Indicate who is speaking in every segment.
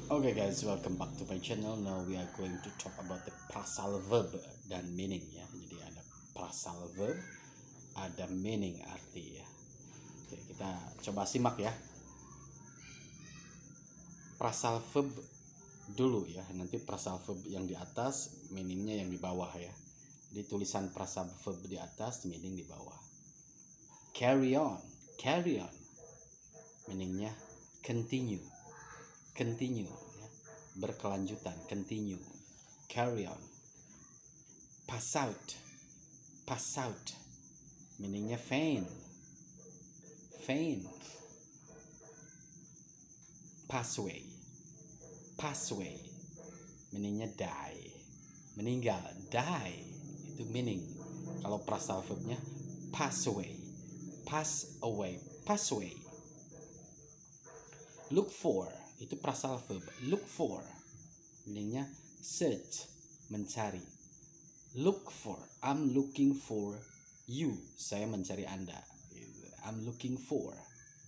Speaker 1: Okay guys, welcome back to my channel. Now we are going to talk about the phrasal verb dan meaning ya. Jadi ada phrasal verb, ada meaning arti ya. Oke, kita coba simak ya. Phrasal verb dulu ya. Nanti phrasal verb yang di atas, meaningnya yang di bawah ya. Jadi tulisan phrasal verb di atas, meaning di bawah. Carry on, carry on. Meaningnya continue. Continue ya. Berkelanjutan, continue, carry on. Pass out, pass out, meaningnya faint, faint. Pass away, pass away, meaningnya die, meninggal, die, itu meaning. Kalau phrasal verbnya pass away, pass away, pass away. Look for, itu phrasal verb. Look for, meaningnya search, mencari. Look for, I'm looking for you, saya mencari Anda. I'm looking for.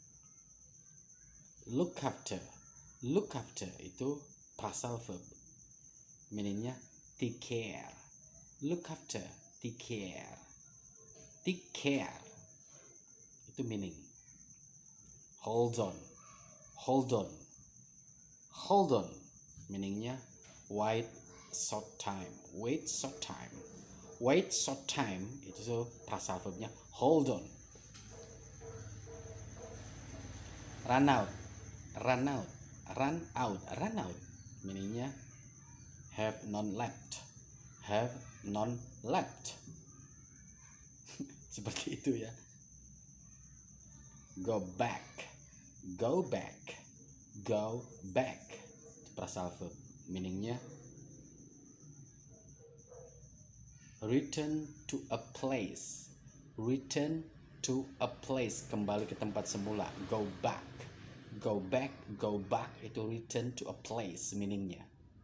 Speaker 1: Look after, look after itu phrasal verb, meaningnya take care. Look after, take care, take care, itu meaning. Hold on, hold on, hold on, meaningnya wait short time, wait short time, wait short time, itu phrasal verbnya hold on. Run out, run out, run out, run out, meaningnya have none left, have none left. Seperti itu ya. Go back, go back, go back, phrasal verb, meaningnya return to a place, return to a place, kembali ke tempat semula. Go back, go back, go back, itu return to a place meaningnya.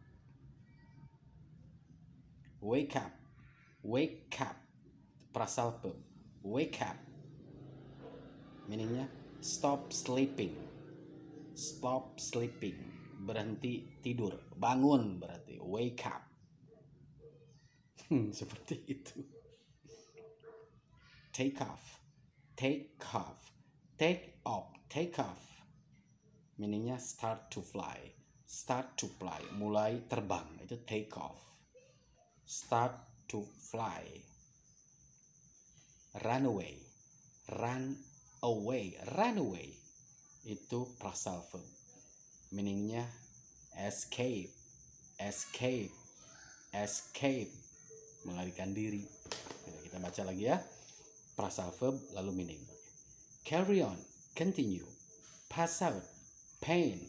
Speaker 1: Wake up, wake up, phrasal verb, wake up, meaningnya stop sleeping, stop sleeping, berhenti tidur, bangun berarti wake up. Seperti itu. Take off, take off, take off, take off, meaningnya start to fly, start to fly, mulai terbang, itu take off. Start to fly. Run away, run away, run away, itu phrasal verb, meaningnya escape, escape, escape, melarikan diri. Kita baca lagi ya, phrasal verb lalu meaning. Carry on, continue. Pass out, faint,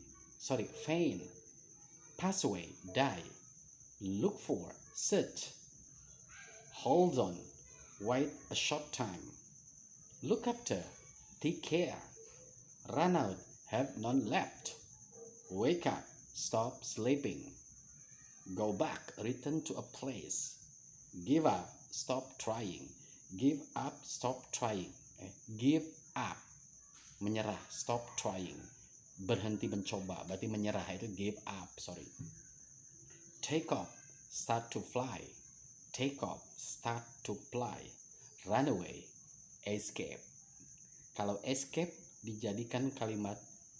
Speaker 1: pass away, die. Look for, search. Hold on, wait a short time. Look after, take care. Run out, have none left. Wake up, stop sleeping. Go back, return to a place. Give up, stop trying. Give up, stop trying. Give up, menyerah, stop trying. Berhenti mencoba, berarti menyerah, itu give up, sorry. Take off, start to fly. Take off, start to fly. Run away, escape. Kalau escape dijadikan kalimat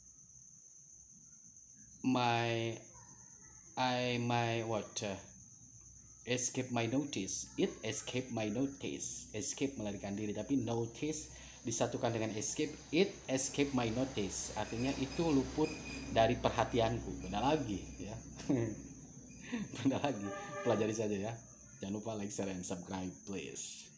Speaker 1: escape my notice, it escape my notice. Escape melarikan diri, tapi notice disatukan dengan escape, it escape my notice, artinya itu luput dari perhatianku. Benar lagi ya. Benar lagi, pelajari saja ya. Jangan lupa like, share, and subscribe please.